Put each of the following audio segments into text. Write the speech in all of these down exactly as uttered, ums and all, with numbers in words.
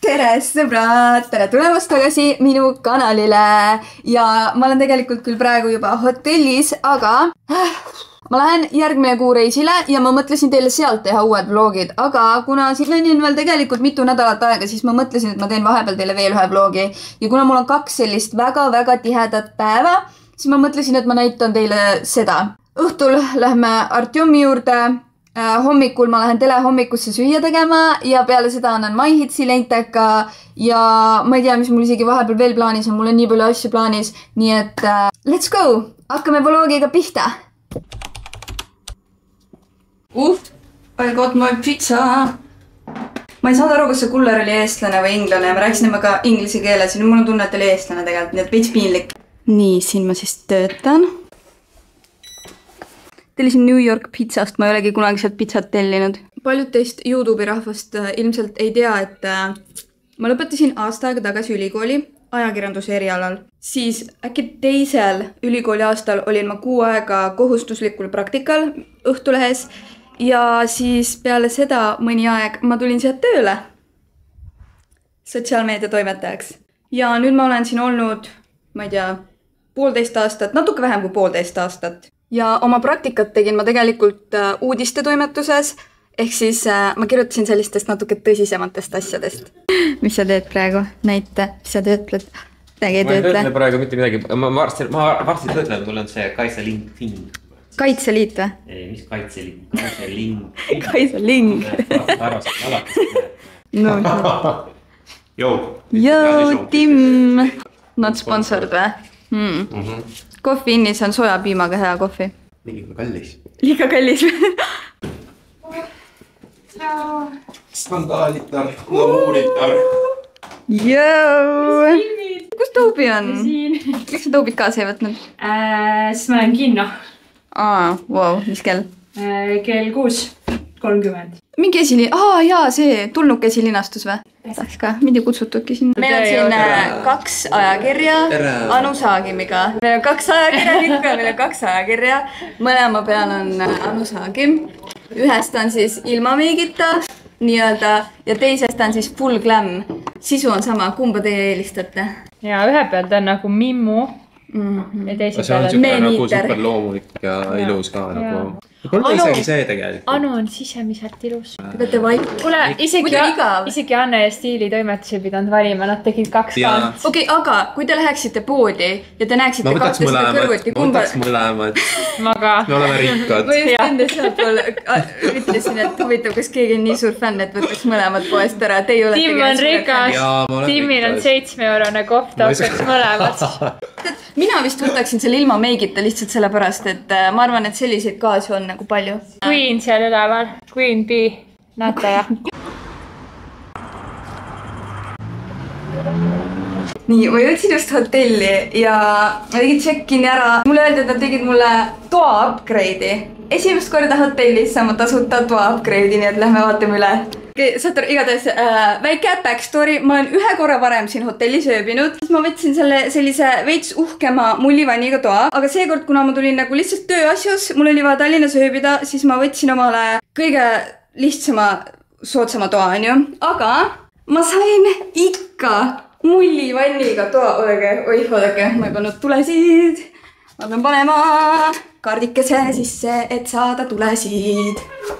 tere sõbrad, tere tulemast tagasi minu kanalile ja ma olen tegelikult küll praegu juba hotellis, aga ma lähen järgmine kuu reisile ja ma mõtlesin teile sealt teha uued vlogid, aga kuna siin on veel tegelikult mitu nädalat aega, siis ma mõtlesin, et ma teen vahepeal teile veel ühe vlogi ja kuna mul on kaks sellist väga-väga tihedat päeva, siis ma mõtlesin, et ma näitan teile seda. Õhtul lähme Artjomi juurde. Hommikul ma lähen telehommikusse süüa tegema ja peale seda annan MyHitsi lenteka ja ma ei tea, mis mul isegi vahepeal veel plaanis on, mul on nii palju asju plaanis, nii et uh, let's go! Hakkame vlogiga pihta! Uh, I got my pizza! Ma ei saanud aru, kas see kuller oli eestlane või inglane ja ma rääkisin temaga inglise keeles ja nüüd mul on tunne, et oli eestlane tegelikult, nii et veits piinlik. Nii, siin ma siis töötan. Tellisin New York pizzast, ma ei olegi kunagi sealt pizzat tellinud. Paljud teist YouTube'i rahvast ilmselt ei tea, et ma lõpetasin aasta aega tagasi ülikooli ajakirjanduse erialal. Siis äkki teisel ülikooli aastal olin ma kuu aega kohustuslikul praktikal Õhtulehes ja siis peale seda mõni aeg ma tulin sealt tööle sotsiaalmeedia toimetajaks. Ja nüüd ma olen siin olnud, ma ei tea, poolteist aastat, natuke vähem kui poolteist aastat. Ja oma praktikat tegin ma tegelikult uudiste toimetuses, ehk siis ma kirjutasin sellistest natuke tõsisematest asjadest. Mis sa teed praegu? Näita, mis sa töötled? Midagi ei töötle? Ma ei töötle praegu mitte midagi. Ma varsti, ma varsti töötlen, mul on see Kaitseling Fing. Kaitseliit või? Ei, mis Kaitseling? Kaitseling. Kaitseling. Arvastan alati. No, Jou. Jou, Tim. Not sponsored või? Hmm. Mm-hmm. Kohvi innis on sojapiimaga hea kohvi. Liiga kallis. Liiga kallis. Skandaalitar, glamuuritar. Jõu! Kus Toobi on? Miks sa Toobit kaasa ei võtnud? Äh, siis ma olen kinno. Aa, wow, mis kell? Äh, kell kuus kolmkümmend. Mingi esili... Aa, jaa, see tulnuke esilinastus või? Tahaks ka, mind ei kutsutudki siin. Meil on siin kaks ajakirja Anu Saagimiga. Meil on kaks ajakirjanikku ja meil on kaks ajakirja. Mõlema peal on Anu Saagim. Ühest on siis ilma meigita, nii-öelda, ja teisest on siis full glam. Sisu on sama, kumba teie eelistate? Ja ühe pealt on nagu Mimmu. Mm-hmm. Ja teise peal on peal on nagu super loomulik ja, ja ilus ka ja. Nagu. Kuule isegi see tegelikult. Anu on sisemiselt ilus. Te peate vaid. Kuule, isegi, isegi Anne ja Stiili toimetusi pidanud valima, nad tegid kaks kaart. Okei, okay, aga kui te läheksite poodi ja te näeksite kahte seda kõrvuti, kumba... Ma võtaks mõlemad. Ma ka. Me oleme rikkad. Ma just enda sealt pool ütlesin, et huvitav, kas keegi on nii suur fänn, et võtaks mõlemad poest ära. Tim on rikas. Timil on seitsme eurone kohv, ta võtaks mõlemad. Mina vist võtaksin selle ilma meigita lihtsalt sellepärast, et ma arvan, et selliseid kaasi on nagu palju. Queen seal üleval. Queen Bee. Näete ja. Nii, ma jõudsin just hotelli ja ma tegin check-in ära. Mulle öeldi, et nad tegid mulle toa upgrade'i. Esimest korda hotellis saama tasuta toa upgrade'i, nii et lähme vaatame üle. Okay, Satar, igatahes äh, väike backstory. Ma olen ühe korra varem siin hotellis ööbinud. Ma võtsin selle sellise veits uhkema mullivanniga toa, aga seekord, kuna ma tulin nagu lihtsalt tööasjus, mul oli vaja Tallinnas ööbida, siis ma võtsin omale kõige lihtsama, soodsama toa, on ju. Aga ma sain ikka mullivanniga toa. Oodake, oih, oodake, ma ei pannud tulesid. Ma pean panema kaardikese sisse, et saada tulesid.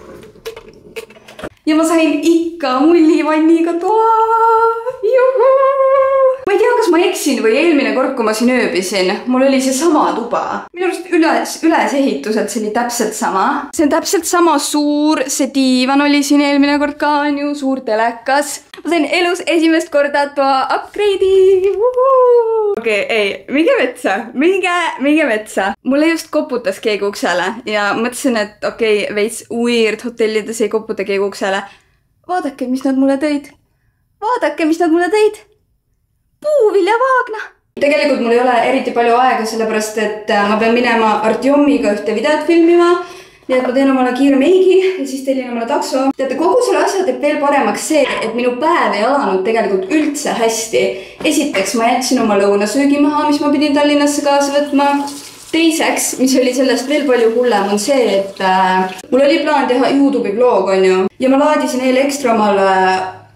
Ja ma sain ikka mullivanniga toa. Juhu! Ma ei tea, kas ma eksin või eelmine kord, kui ma siin ööbisin, mul oli see sama tuba. Minu arust üles, üles ehituselt see oli täpselt sama. See on täpselt sama suur, see diivan oli siin eelmine kord ka, on ju, suur telekas. Ma sain elus esimest korda toa upgrade'i. Okei, ei, minge metsa, minge, minge metsa. Mulle just koputas keegi uksele ja mõtlesin, et okei, veits weird hotellides ei koputa keegi uksele. Vaadake, mis nad mulle tõid. Vaadake, mis nad mulle tõid. Puuviljavaagna. Tegelikult mul ei ole eriti palju aega, sellepärast, et ma pean minema Artjomiga ühte videot filmima. Nii et ma teen omale kiire meigi ja siis tellin omale takso. Teate, kogu selle asja teeb veel paremaks see, et minu päev ei alanud tegelikult üldse hästi. Esiteks ma jätsin oma lõunasöögi maha, mis ma pidin Tallinnasse kaasa võtma. Teiseks, mis oli sellest veel palju hullem, on see, et äh, mul oli plaan teha YouTube'i vlog, on ju. Ja ma laadisin eile ekstra omale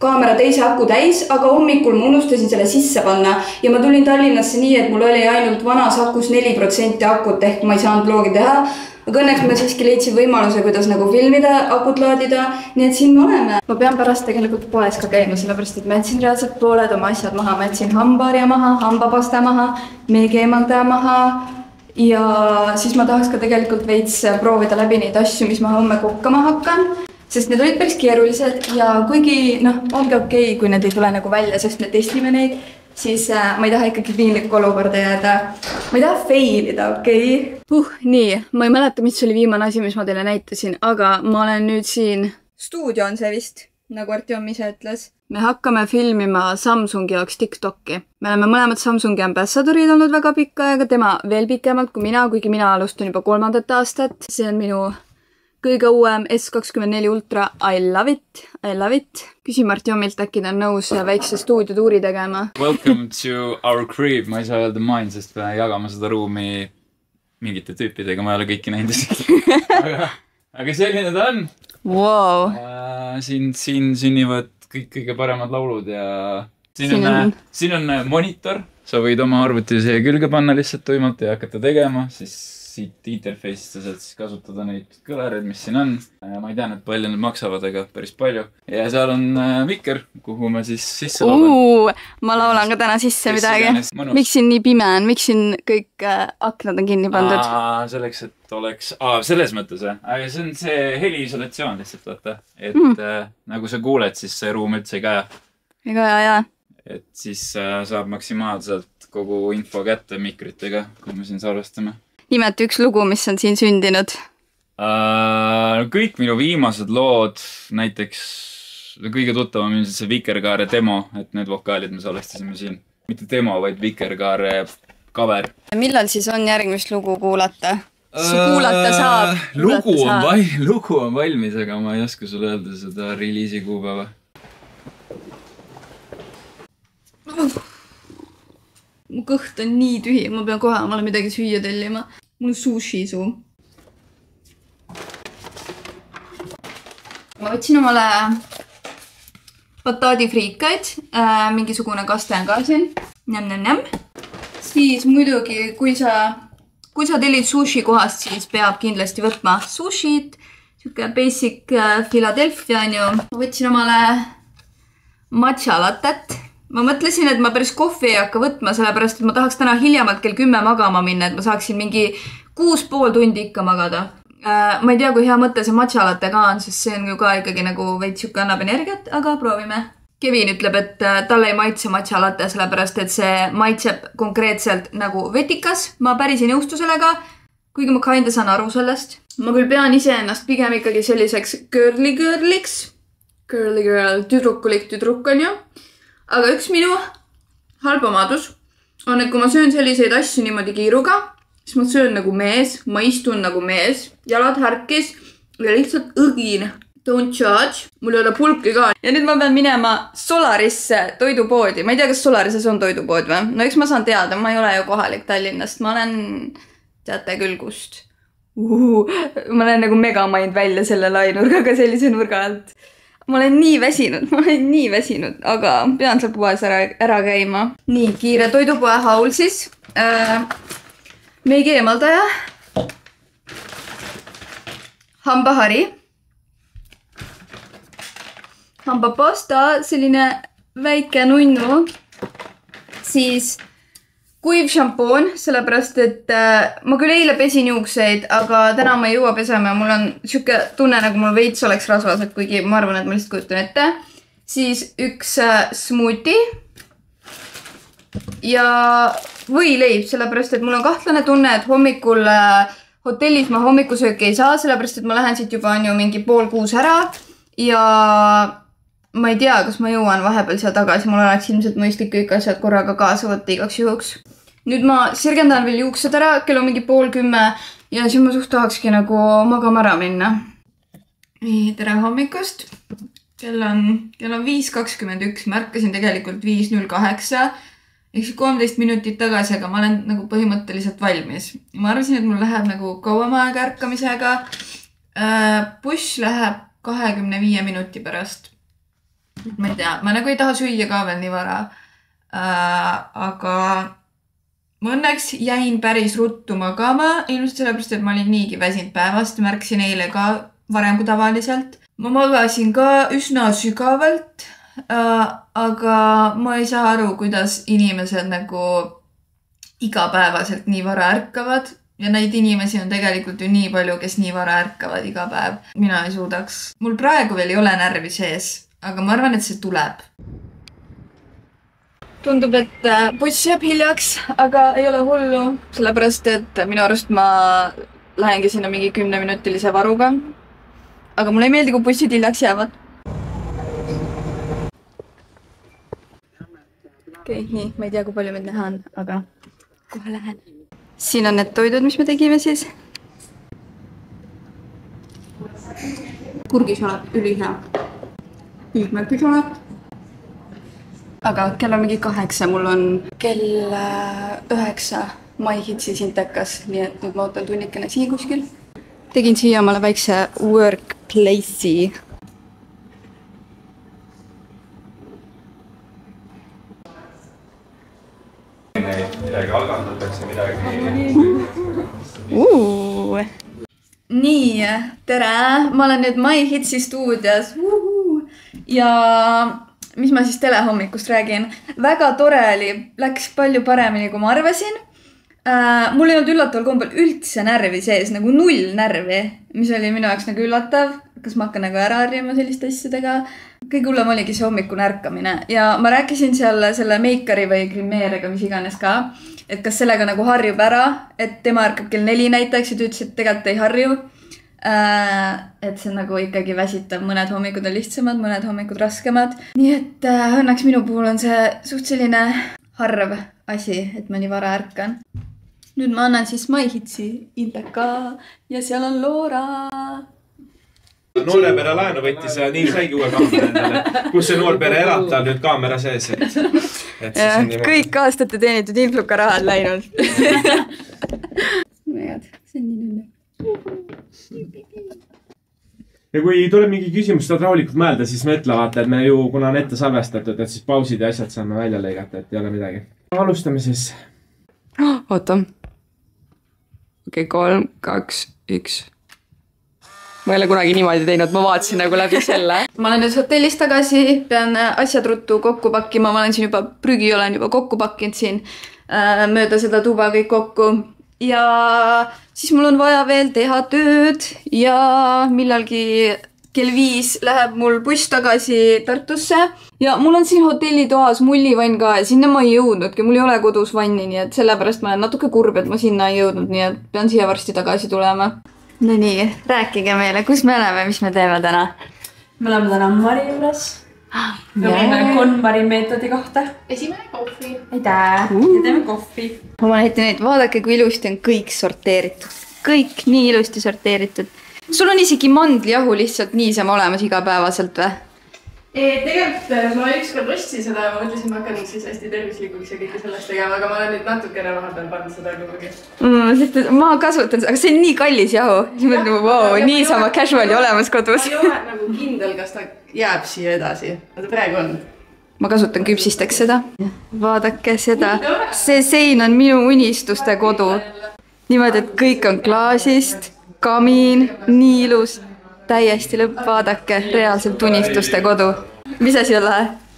kaamera teise aku täis, aga hommikul ma unustasin selle sisse panna ja ma tulin Tallinnasse nii, et mul oli ainult vanas akus neli protsenti akut ehk ma ei saanud vlogi teha. Aga õnneks ma siiski leidsin võimaluse, kuidas nagu filmida, akut laadida, nii et siin me oleme. Ma pean pärast tegelikult poes ka käima, sellepärast et ma jätsin reaalselt pooled oma asjad maha. Ma jätsin hambaharja maha, hambapasta maha, meegeemaldaja maha ja siis ma tahaks ka tegelikult veits proovida läbi neid asju, mis ma homme kokkama hakkan. Sest need olid päris keerulised ja kuigi noh, ongi okei, kui need ei tule nagu välja, sest me testime neid, siis äh, ma ei taha ikkagi piinlikku olukorda jääda. Ma ei taha failida, okei? Uh, nii, ma ei mäleta, mis oli viimane asi, mis ma teile näitasin, aga ma olen nüüd siin. Stuudio on see vist, nagu Artjom ise ütles. Me hakkame filmima Samsungi jaoks TikTok'i. Me oleme mõlemad Samsungi ambassadorid olnud väga pikka aega, tema veel pikemalt kui mina, kuigi mina alustan juba kolmandat aastat. See on minu kõige uuem S kakskümmend neli Ultra, I love it, I love it. Küsin Artjomilt, äkki ta on nõus väikse stuudiotuuri tegema. Welcome to our crib, ma ei saa öelda main, sest me jagame seda ruumi mingite tüüpidega, ma ei ole kõiki näinud. aga, aga selline ta on. Wow. Uh, siin, siin sünnivad kõik kõige paremad laulud ja siin, siin, on, on... siin on monitor. Sa võid oma arvuti siia külge panna lihtsalt tuimalt ja hakata tegema, siis siit interface'ist sa saad siis kasutada neid kõlareid, mis siin on. Ma ei tea, et palju need maksavad, aga päris palju. Ja seal on mikker, kuhu ma siis sisse laulan. Ma laulan ka täna sisse midagi. Miks siin nii pime on? Miks siin kõik aknad on kinni pandud? Aa, selleks, et oleks... Aa, selles mõttes, jah. Aga see on see heliisolatsioon lihtsalt, vaata. Et mm. äh, nagu sa kuuled, siis see ruum üldse ei kaja. Ei kaja, jaa. Et siis äh, saab maksimaalselt kogu info kätte mikritega, kui me siin salvestame. Nimeta üks lugu, mis on siin sündinud. Uh, kõik minu viimased lood, näiteks kõige tuttavam ilmselt see Vikerkaare demo, et need vokaalid me salvestasime siin. Mitte demo, vaid Vikerkaare cover. Millal siis on järgmist lugu kuulata? Uh, kuulata saab. Lugu, kuulata on saab. Val, lugu on valmis, aga ma ei oska sulle öelda seda releasi kuupäeva. Mu kõht on nii tühi, ma pean kohe omale midagi süüa tellima. Mul on sushi suu. Ma võtsin omale bataadifriikaid, äh, mingisugune kaste on ka siin. Näm, näm, näm. Siis muidugi, kui sa, kui sa tellid sushi kohast, siis peab kindlasti võtma sushit. Siuke basic Philadelphia on ju. Ma võtsin omale matcha latet. Ma mõtlesin, et ma päris kohvi ei hakka võtma, sellepärast, et ma tahaks täna hiljemalt kell kümme magama minna, et ma saaksin mingi kuus pool tundi ikka magada. Äh, ma ei tea, kui hea mõte see matcha latte ka on, sest see on ju ka ikkagi nagu veits siuke annab energiat, aga proovime. Kevin ütleb, et talle ei maitse matcha latte, sellepärast, et see maitseb konkreetselt nagu vetikas. Ma päris ei nõustu sellega, kuigi ma kinda saan aru sellest. Ma küll pean ise ennast pigem ikkagi selliseks girly girliks. Girly girl, tüdrukulik tüdruk on ju. Aga üks minu halb omadus on, et kui ma söön selliseid asju niimoodi kiiruga, siis ma söön nagu mees, ma istun nagu mees, jalad härkis ja lihtsalt õgin. Don't judge. Mul ei ole pulki ka. Ja nüüd ma pean minema Solarisse toidupoodi. Ma ei tea, kas Solarises on toidupood või? No eks ma saan teada, ma ei ole ju kohalik Tallinnast. Ma olen, teate küll kust. Uh, ma olen nagu megamind välja selle lainurgaga sellise nurga alt. Ma olen nii väsinud, ma olen nii väsinud, aga pean seal poes ära, ära käima. Nii, kiire toidupoe haul siis. Äh, meigi eemaldaja. Hambahari. Hambapasta, selline väike nunnu. Siis kuiv šampoon, sellepärast, et äh, ma küll eile pesin juukseid, aga täna ma ei jõua pesema ja mul on siuke tunne, nagu mul veits oleks rasvased, kuigi ma arvan, et ma lihtsalt kujutan ette. Siis üks äh, smoothie ja võileib, sellepärast, et mul on kahtlane tunne, et hommikul äh, hotellis ma hommikusööki ei saa, sellepärast, et ma lähen siit juba on ju mingi pool kuus ära ja ma ei tea, kas ma jõuan vahepeal seal tagasi, mul oleks ilmselt mõistlik kõik asjad korraga kaasa võtta igaks juhuks. Nüüd ma sirgendan veel juuksed ära, kell on mingi pool kümme ja siis ma suht tahakski nagu magama ära minna. Nii, tere hommikust. Kell on, kell on viis kakskümmend üks, märkasin tegelikult viis null kaheksa. Ehk siis kolmteist minutit tagasi, aga ma olen nagu põhimõtteliselt valmis. Ma arvasin, et mul läheb nagu kauem aega ärkamisega. Buss läheb kahekümne viie minuti pärast. ma ei tea, ma nagu ei taha süüa ka veel nii vara. Äh, aga ma õnneks jäin päris ruttu magama, ilmselt sellepärast, et ma olin niigi väsinud päevast, märkasin eile ka varem kui tavaliselt. Ma magasin ka üsna sügavalt, äh, aga ma ei saa aru, kuidas inimesed nagu igapäevaselt nii vara ärkavad. Ja neid inimesi on tegelikult ju nii palju, kes nii vara ärkavad iga päev. Mina ei suudaks. Mul praegu veel ei ole närvi sees, aga ma arvan, et see tuleb. Tundub, et buss jääb hiljaks, aga ei ole hullu. Sellepärast, et minu arust ma lähengi sinna mingi kümneminutilise varuga. Aga mulle ei meeldi, kui bussid hiljaks jäävad. Okei, okay, nii. Ma ei tea, kui palju meid näha on, aga kohe lähen. Siin on need toidud, mis me tegime siis. Kurgisalat, ülihea. Püüdmärkisalat. Aga kell on mingi kaheksa, mul on kell üheksa MyHitsi Sintekas, nii et nüüd ma ootan tunnikene siia kuskil. Tegin siia omale väikse workplace'i. Midagi algandatakse, midagi... Uh. Nii, tere! Ma olen nüüd MyHitsi stuudios. Uhu. Ja mis ma siis telehommikust räägin? Väga tore oli, läks palju paremini, kui ma arvasin. Äh, mul ei olnud üllataval kombel üldse närvi sees, nagu null närvi, mis oli minu jaoks nagu üllatav. Kas ma hakkan nagu ära harjuma selliste asjadega? Kõige hullem oligi see hommikune ärkamine ja ma rääkisin seal selle meikari või grimeeriga, mis iganes ka, et kas sellega nagu harjub ära, et tema ärkab kell neli näiteks ja ta ütles, et tegelikult ei harju. Äh, et see nagu ikkagi väsitab, mõned hommikud on lihtsamad, mõned hommikud raskemad. Nii et äh, õnneks minu puhul on see suht selline harv asi, et ma nii vara ärkan. Nüüd ma annan siis MyHitsi Indeka ja seal on Loora. Noorepere laenu võttis ja nii saigi uue kaamera endale, kus see noorpere elab tal nüüd kaamera sees. Et, et ja, kõik aastate teenitud influka rahad läinud. See on nii nünne. Ja kui tuleb mingi küsimus, saad rahulikult mõelda, siis me ütle vaata, et me ju, kuna on ette salvestatud, et siis pausid ja asjad saame välja lõigata, et ei ole midagi. Alustame siis. Oota. Okei, kolm, kaks, üks. Ma ei ole kunagi niimoodi teinud, ma vaatasin nagu läbi selle. Ma olen nüüd hotellis tagasi, pean asjad ruttu kokku pakkima, ma olen siin juba, prügi olen juba kokku pakkinud siin äh, mööda seda tuba kõik kokku. Ja siis mul on vaja veel teha tööd ja millalgi kell viis läheb mul buss tagasi Tartusse. Ja mul on siin hotellitoas mullivann ka ja sinna ma ei jõudnudki, mul ei ole kodus vanni, nii et sellepärast ma olen natuke kurb, et ma sinna ei jõudnud, nii et pean siia varsti tagasi tulema. No nii, rääkige meile, kus me oleme, mis me teeme täna? Me oleme täna Mari juures. Me oleme KonMari meetodi kohta. Esimene kohvi. Aitäh! Ja teeme kohvi. Ma näitan neid, vaadake, kui ilusti on kõik sorteeritud. Kõik nii ilusti sorteeritud. Sul on isegi mandlijahu lihtsalt niisama olemas igapäevaselt või? Tegelikult ma ükskord ostsin seda ja ma mõtlesin, ma hakkan siis hästi tervislikuks ja kõike sellest tegema, aga ma olen nüüd natukene vahepeal pannud seda kuhugi. Mm, ma kasutan seda, aga see on nii kallis jahu. Siis mõtlen, wow, niisama casuali olemas kodus. Ma ei ole nagu kindel, kas ta jääb siia edasi. Aga praegu on. Ma kasutan küpsisteks seda. Vaadake seda. See sein on minu unistuste kodu. Niimoodi, et kõik on klaasist, kamiin, nii ilus. Täiesti lõpp, vaadake, reaalselt unistuste kodu. Mis asi on lahe?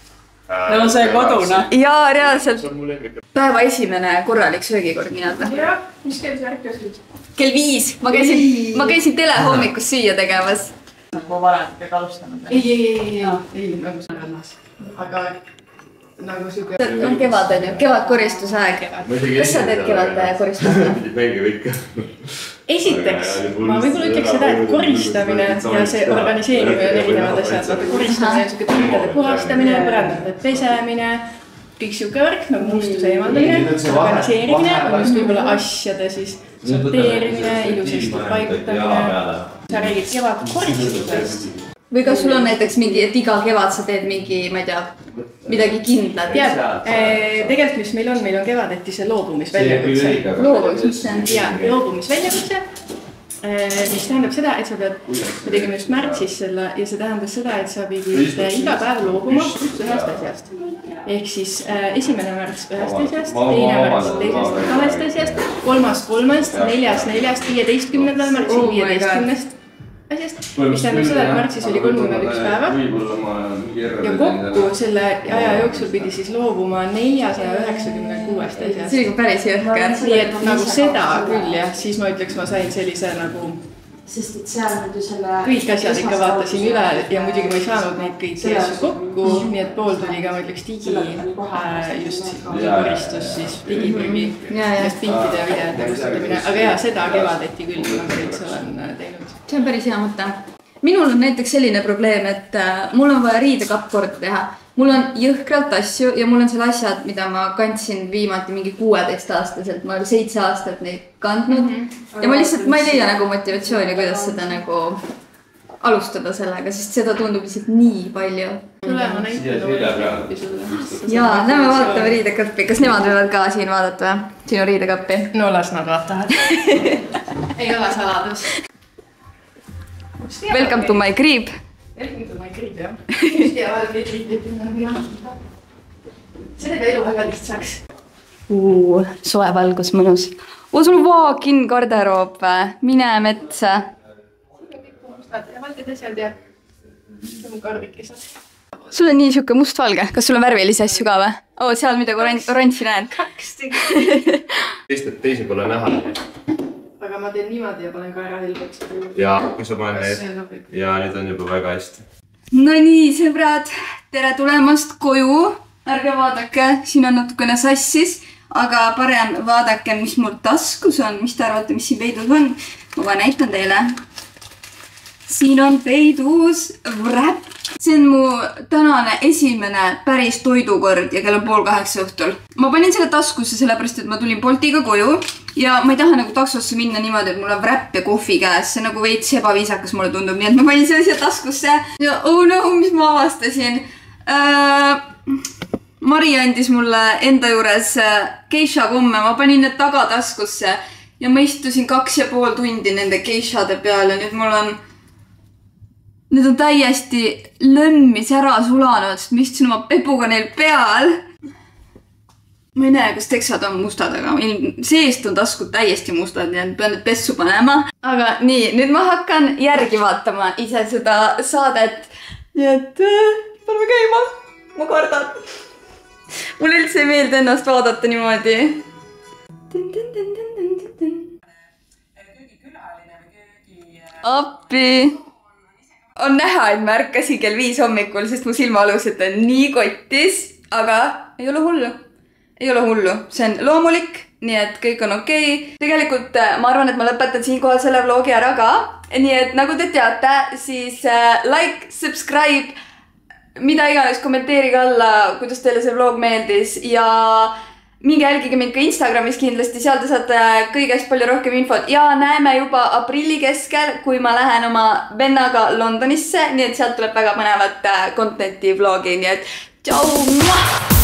No see koduna. Jaa, reaalselt. Päeva esimene korralik söögikord minada. Jah, mis kell see ärkas? Kell viis. Ma käisin, ma käisin telehommikus süüa tegemas. Ma varem kõik alustanud. Ei, ei, ei, ei, ei, nagu sa rannas. Aga nagu süge... On kevad, on ju, kevad koristusaeg. Kas sa teed kevad koristust? Mängib ikka. Esiteks, ma võib-olla ütleks seda, et koristamine ja see organiseerimine on erinevad asjad. Vaata, koristamine on siuke tundade puhastamine, põrandade pesemine, kõik siuke värk, nagu mustuse eemaldamine. Organiseerimine on just võib-olla asjade siis sorteerimine, ilusasti paigutamine. Sa räägid kevad koristusest. Või kas sul on näiteks mingi, et iga kevad sa teed mingi, ma ei tea, midagi kindlat? Jah, tegelikult mis meil on, meil on kevadeti see loobumisväljakutse. Loobumis, mis see on? Jah, loobumisväljakutse. mis tähendab seda, et sa pead, me tegime just märtsis selle ja see tähendab seda, et sa pidid iga päev loobuma ühest asjast. Ehk siis äh, esimene märts ühest asjast, teine märts teisest kahest asjast, kolmas kolmest, neljas neljast, viieteistkümnendal märtsil viieteistkümnest asjast, mis tähendab seda, et märtsis oli kolmkümmend üks päeva ja kokku selle aja jooksul pidi siis loobuma neljasaja üheksakümne kuuest asjast. See oli päris jõhker. Nii et nagu seda küll jah, siis ma ütleks, ma sain sellise nagu sest et seal nüüd ju selle kõik asjad ikka vaatasin üle ja muidugi ma ei saanud neid kõiki asju kokku, nii et pool tuli ka, ma ütleks, digi äh, just koristus siis digiprügi sest pintide ja videote kustutamine, aga jaa, seda kevadeti küll, ma kõik olen teinud. See on päris hea mõte. Minul on näiteks selline probleem, et äh, mul on vaja riidekapp korda teha. Mul on jõhkralt asju ja mul on seal asjad, mida ma kandsin viimati mingi kuueteist aastaselt. Ma olen seitse aastat neid kandnud. Mm -hmm. Ja ma lihtsalt, ma ei leia nagu motivatsiooni, kuidas seda nagu alustada sellega, sest seda tundub lihtsalt nii palju. Tule, ma näitan riidekappi sulle. Jaa, lähme vaatame riidekappi. Kas nemad võivad ka siin vaadata või? Sinu riidekappi? No las nad vaatavad. Ei ole saladus. Welcome to my crib. Welcome to my crib, jah. Just ja valge kriibib. See teeb elu väga lihtsaks. Uu, soe valgus, mõnus. Oo, sul on walk-in garderoob või? Mine metsa. Ja valged asjad ja mu karbikesed. Sul on nii siuke must-valge. Kas sul on värvilisi asju ka või? Oo, seal midagi oranži näed. Kaks tegi. Teised teisi pole näha. Aga ma teen niimoodi ja panen ka ära helbeks. Ja kui sa panen need. Ja nüüd on juba väga hästi. No nii, sõbrad. Tere tulemast koju. Ärge vaadake, siin on natukene sassis. Aga parem vaadake, mis mul taskus on. Mis te arvate, mis siin peidus on? Ma kohe näitan teile. Siin on peidus wrap. See on mu tänane esimene päris toidukord ja kell on pool kaheksa õhtul. Ma panin selle taskusse sellepärast, et ma tulin Boltiga koju ja ma ei taha nagu taksosse minna niimoodi, et mul on wrap ja kohvi käes. See nagu veits ebaviisakas mulle tundub, nii et ma panin selle siia taskusse. Ja oh no, mis ma avastasin. Äh, Mari andis mulle enda juures geisha komme. Ma panin need tagataskusse ja ma istusin kaks ja pool tundi nende geishade peal ja nüüd mul on Need on täiesti lõmmis ära sulanud, sest ma istusin oma pepuga neil peal. Ma ei näe, kas teksad on mustad, aga seest on taskud täiesti mustad, nii et pean nüüd pessu panema. Aga nii, nüüd ma hakkan järgi vaatama ise seda saadet. Nii et paneme käima. Ma kardan. Mulle üldse ei meeldi ennast vaadata niimoodi. Appi. On näha, et ma ärkasin kell viis hommikul, sest mu silmaalused on nii kottis, aga ei ole hullu. Ei ole hullu. See on loomulik, nii et kõik on okei. Tegelikult ma arvan, et ma lõpetan siinkohal selle vlogi ära ka. Nii et nagu te teate, siis like, subscribe, mida iganes kommenteerige alla, kuidas teile see vlog meeldis ja minge jälgige mind ka Instagramis kindlasti, seal te saate kõigest palju rohkem infot ja näeme juba aprilli keskel, kui ma lähen oma vennaga Londonisse, nii et sealt tuleb väga põnevat contenti vlogi, nii et tšau!